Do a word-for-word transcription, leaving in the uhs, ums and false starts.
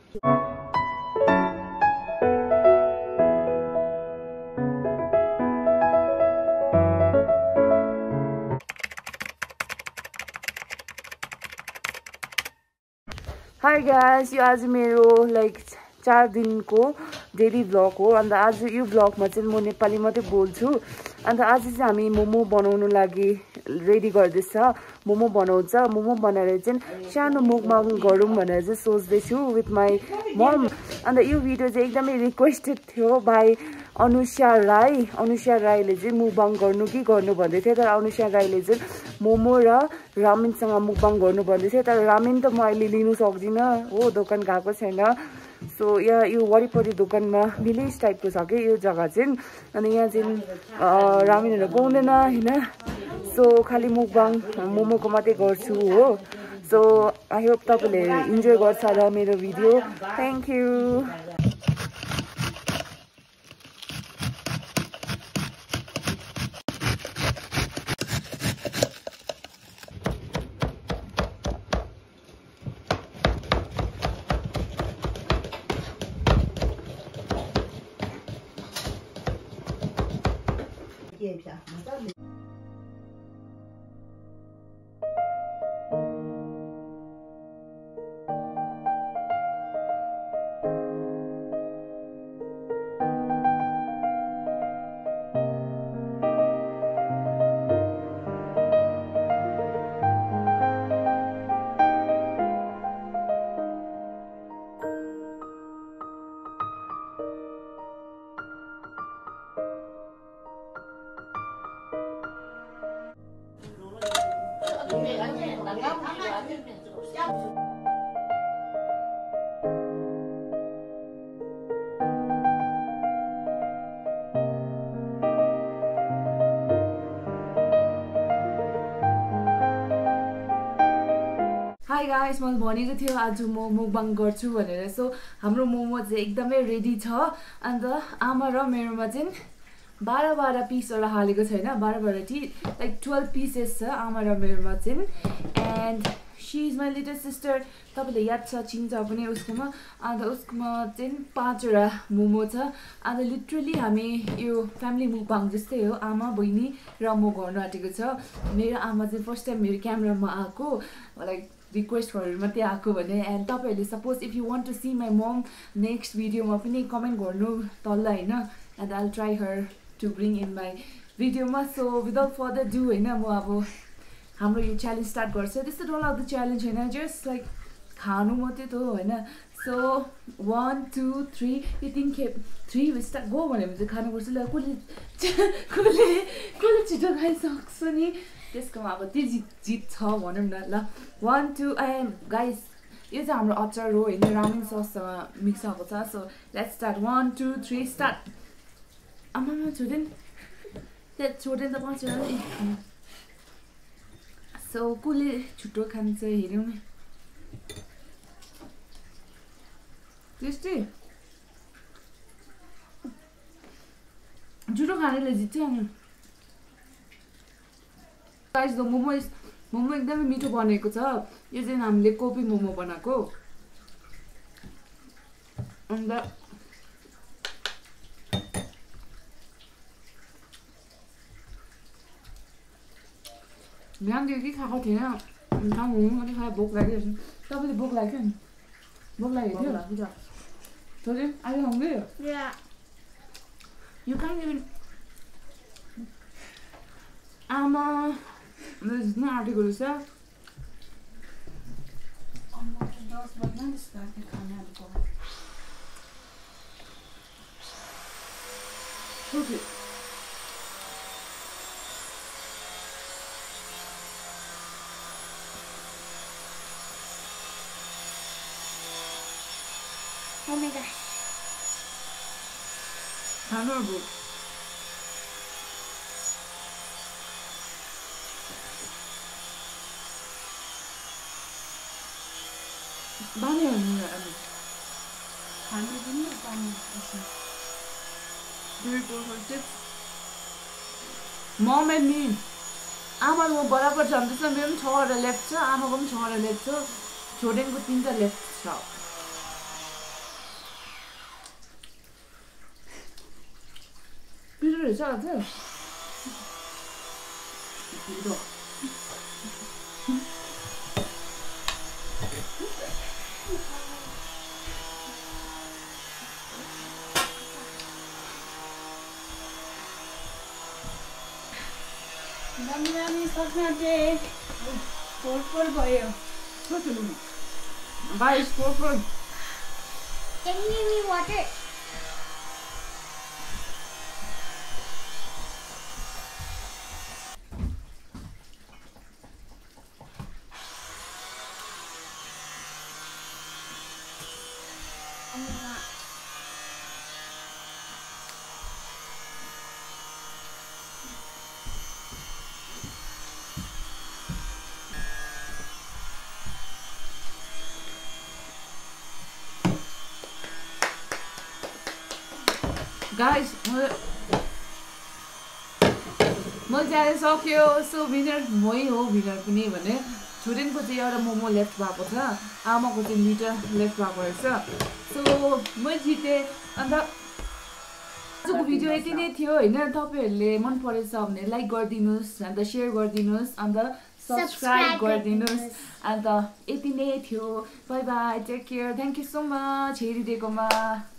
Hi guys, यो आज मेरो लाइक चार दिन को डेली भ्लग हो अन्त आज यो भ्लगमा चाहिँ म नेपाली मात्रै बोल्छु अन्त आज चाहिँ हामी मोमो बनाउनु लागि रेडी गर्दैछ मोमो बनाउँछ मोमो बनाएर चाहिँ सानो मुकबाङ गरौँ भनेर चाहिँ सोच्दैछु विथ माई मम अन्त यो भिडियो चाहिँ एकदमै रिक्वेस्टेड थियो बाई अनुषा राई अनुषा राईले चाहिँ मुकबाङ गर्नु कि गर्नु भन्दै थियो तर अनुषा राईले चाहिँ मोमो र रामेनसँग मुकबाङ गर्नु भन्दै थियो तर रामेन त म अहिले लिनु सक्दिनँ हो दोकान गएको छैन सो यहाँ यो वरिपरि दोकानमा भिलेज टाइपको छ कि यो जग्गा चाहिँ अनि यहाँ चाहिँ रामेनहरू पाउँदैन होइन सो खालि मुकबाङ मोमोको मात्रै गर्छु हो सो आई होप तपाईँले इन्जोय गर्छ र मेरो video thank you Hi guys, मैले भनेको थियो आज म मुकबाङ गर्छु भनेर सो हाम्रो मोमो चाहिँ एकदमै रेडी छ अन्त आमा र मेरोमा चाहिँ बाह्र बाह्र पिसहरु हालेको छैन बाह्र बाह्र टी लाइक twelve पिसेस छ आमा र मेरोमा चाहिँ and she is my little sister तपाईले याद छ चिन्छ पनि उसकोमा अन्त उसकोमा चाहिँ पाँचवटा मोमो छ अन्त लिटरली हामी यो फ्यामिली मुकबाङ जस्तै हो आमा बहिनी र म गर्न आँटेको छ मेरो आमा चाहिँ फर्स्ट टाइम मेरो क्यामेरामा आएको लाइक रिक्वेस्ट गरेर मात्रै आएको भने एन्ड तपाईहरुले suppose if you want to see my mom next भिडियोमा पनि कमेन्ट गर्नु तल हैन and I will try her to bring in my भिडियोमा सो विदाउट फर्दर डु हैन म अब हाम्रो यो च्यालेन्ज स्टार्ट गर्छ त्यस्तो डरलाग्दो च्यालेन्ज हैन जस्ट लाइक खानु मात्रै त हो हैन सो one two three यो तीन खेप थ्री स्टार्ट गो भनेपछि खानुपर्छ ल कसले कसले कसले छिटो खाइसक्छ नि त्यसकोमा अब त्यो जित जित छ भनौँ न ल one two एन्ड गाइस यो चाहिँ हाम्रो अचार हो हैन रामेन सससँग मिक्स भएको छ so let's start one two three start आमामा छोडेन त्यहाँ छोडेन त पाउँछ सो कसले छिटो खान्छ हेरौँ न त्यस्तै जुठो खानेले जित्छ अनि गाइस द मोमो मोमो एकदमै मिठो बनेको छ यो चाहिँ हामीले कोपी मोमो बनाएको अन्त बिहानदेखि खाएको थिएन मोमो मात्रै खायो भोक लाग्यो तपाईँले भोक लाग्यो नि भोक लागेको थियो छोरी Are you hungry? Yeah. You can't even आमा this is not article is that okay Oh my gosh. Honorable. Bani ano ano? Ano din yung bani kasi. Very good. Mom and me. आमा म बराबर जान्दैछ मेरो पनि छवटा left छ आमाको पनि छवटा लेफ्ट छ छोडेनको तीनटा लेफ्ट छ पिरो रहेछ अझ दामी दामी सक्ना चाहिँ फोर फोर भयो बाइस four four Can you give me water? Oh my god. Guys मैले चाहिँ सक्यो सो विनर मै हो विनर पनि भने छोडेनको चाहिँ एउटा मोमो लेफ्ट भएको छ आमाको चाहिँ दुईवटा लेफ्ट भएको रहेछ सो मै जितेँ अन्त आजको भिडियो यति नै थियो होइन तपाईँहरूले मन परेछ भने लाइक गरिदिनुहोस् अन्त सेयर गरिदिनुहोस् अन्त सब्सक्राइब गरिदिनुहोस् अन्त यति नै थियो bye bye take care thank you so much हेरिदिएकोमा